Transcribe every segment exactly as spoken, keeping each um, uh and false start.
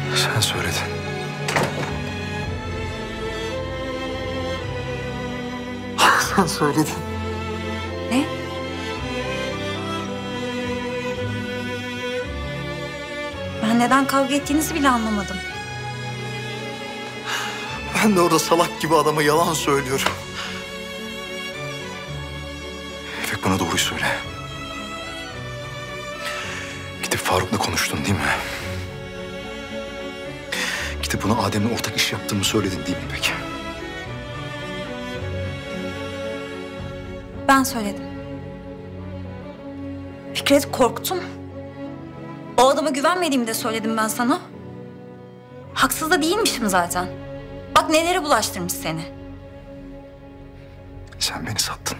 Sen söyledin. Sen söyledin. Ne? Ben neden kavga ettiğinizi bile anlamadım. Ben de orada salak gibi adama yalan söylüyorum. İpek, bana doğruyu söyle. Gidip Faruk'la konuştun değil mi? Gidip buna Adem'le ortak iş yaptığımı söyledin değil mi İpek? Ben söyledim. Fikret, korktum. O adama güvenmediğimi de söyledim ben sana. Haksız da değilmişim zaten. Bak nelere bulaştırmış seni. Sen beni sattın.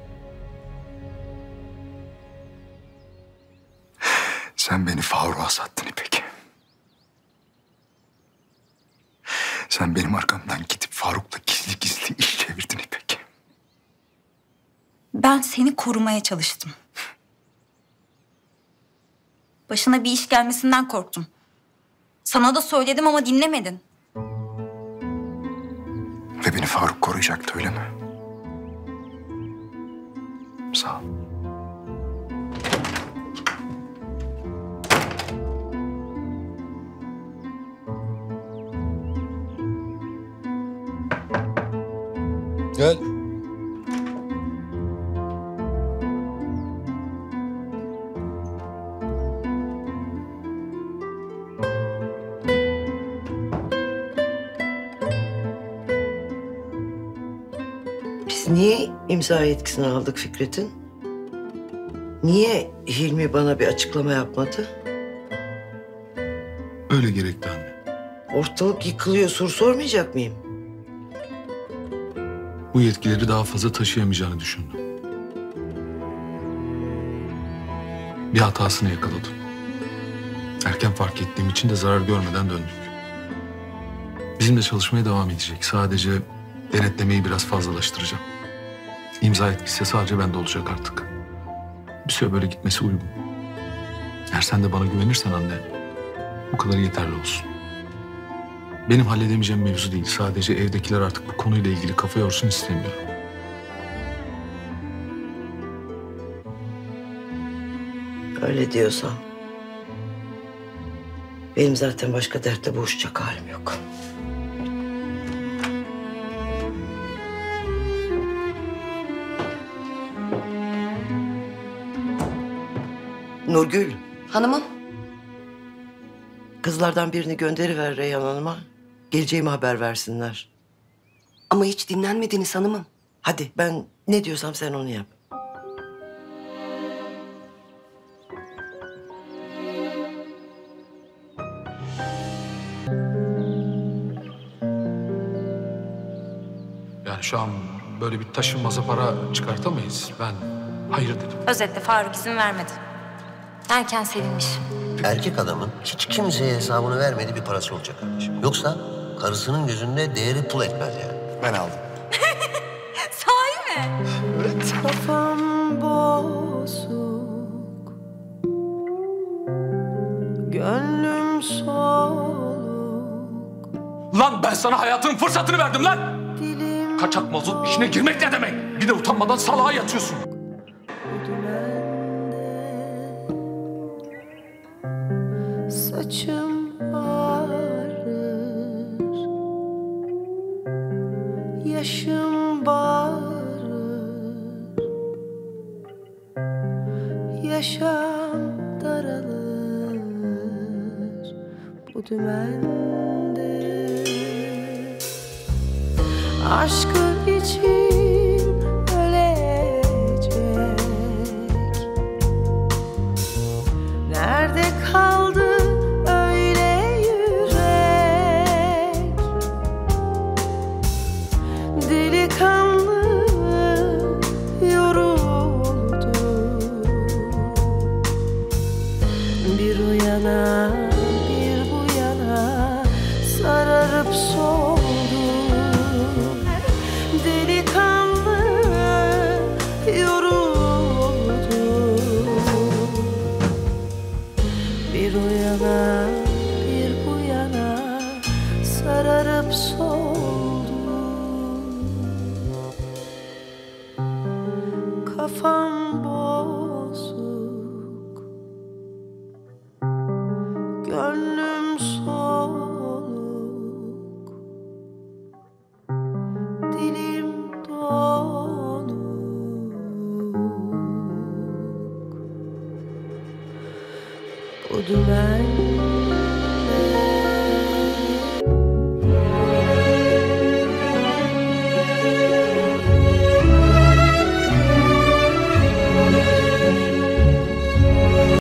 Sen beni Faruk'a sattın İpek. Sen benim arkamdan gidip Faruk'la gizli gizli iş çevirdin İpek. Ben seni korumaya çalıştım. Başına bir iş gelmesinden korktum. Sana da söyledim ama dinlemedin. Ve beni Faruk koruyacaktı, öyle mi? Sağ ol. Gel. Biz niye imza yetkisini aldık Fikret'in? Niye Hilmi bana bir açıklama yapmadı? Öyle gerekti anne. Ortalık yıkılıyor, soru sormayacak mıyım? Bu yetkileri daha fazla taşıyamayacağını düşündüm. Bir hatasını yakaladım. Erken fark ettiğim için de zarar görmeden döndük. Bizimle çalışmaya devam edecek. Sadece denetlemeyi biraz fazlalaştıracağım. İmza etkisi sadece bende olacak artık. Bir süre böyle gitmesi uygun. Eğer sen de bana güvenirsen anne, bu kadar yeterli olsun. Benim halledemeyeceğim mevzu değil. Sadece evdekiler artık bu konuyla ilgili kafa yorsun istemiyorum. Öyle diyorsan. Benim zaten başka dertle boğuşacak halim yok. Nurgül. Hanımım. Kızlardan birini gönderiver Reyhan Hanım'a. Geleceğimi haber versinler. Ama hiç dinlenmediniz hanımım. Hadi ben ne diyorsam sen onu yap. Yani şu an böyle bir taşınmaza para çıkartamayız. Ben hayır dedim. Özetle Faruk izin vermedi. Erken sevinmiş. Erkek adamın hiç kimseye hesabını vermediği bir parası olacak kardeşim. Yoksa karısının gözünde değeri pul etmez yani. Ben aldım. Sahi mi? Kafam bozuk, gönlüm soluk. Lan ben sana hayatının fırsatını verdim lan! Dilim Kaçak mazot işine girmek ne demek? Bir de utanmadan salağa yatıyorsun. dümende, saçım ağrır, yaşım bağırır, yaşam daralır bu dümende. Aşkı için ölecek. Nerede kaldı öyle yürek? Delikanlı yoruldu. Bir uyana bir bu yana sararıp soldu. Delikanlı yoruldu. Bir o yana bir bu yana sararıp soldum. Kafam bozuk, gönlüm soluk, dilim donuk. Bu dümen